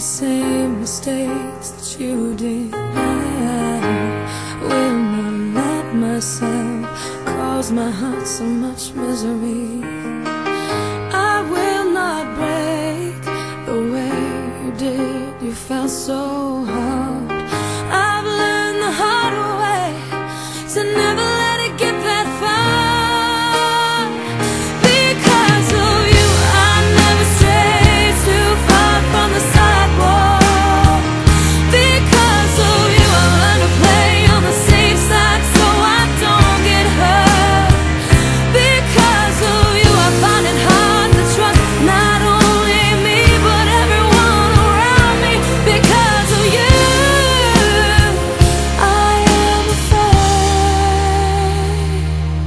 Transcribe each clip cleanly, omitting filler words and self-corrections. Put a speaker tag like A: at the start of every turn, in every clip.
A: same mistakes that you did. I will not let myself cause my heart so much misery. I will not break the way you did. You felt so hard. I've learned the hard way to never let it get that far. Because of you, I never strayed too far from the sidewalk. Because of you, I learned to play on the safe side so I don't get hurt. Because of you, I find it hard to trust not only me but everyone around me. Because of you, I am afraid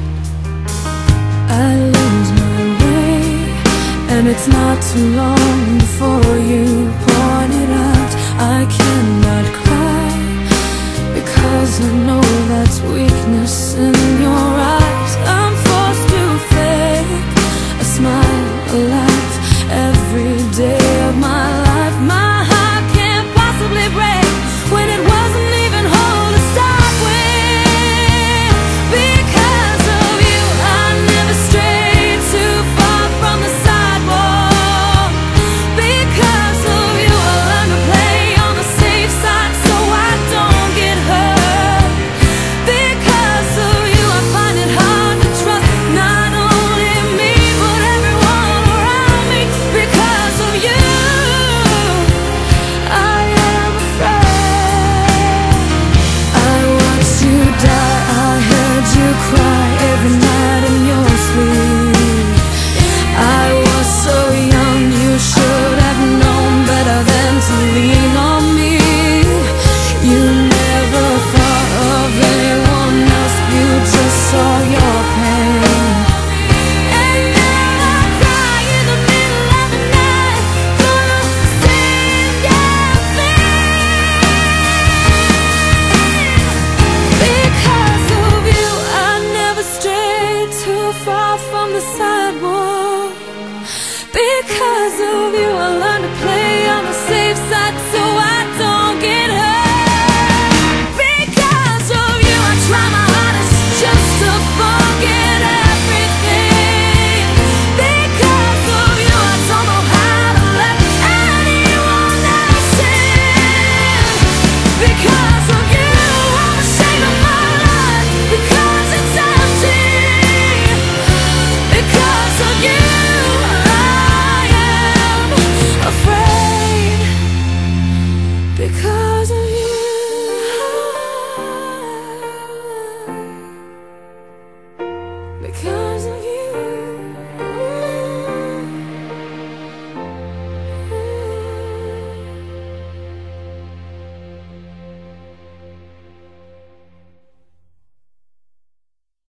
A: I lose my way, and it's not too long before you point it out. I cannot cry because I know that's weakness in your eyes. I'm forced to fake a smile, a laugh every day of my life. My heart can't possibly break when it wasn't even whole to start with. Because of you, I never strayed too far from the sidewalk. Because of you, I learned to play on the safe side so I don't get hurt. Because of you, I find it hard to trust not only me but everyone around me. Because of you, I am afraid. I watched you die, I heard you cry every night in your sleep. I was so young, you should have known better than to lean on me. You never thought of anyone else, you just saw your pain. And now I cry in the middle of the night for the same damn thing. Because of you, I never strayed too far from the sidewalk. Because of you, I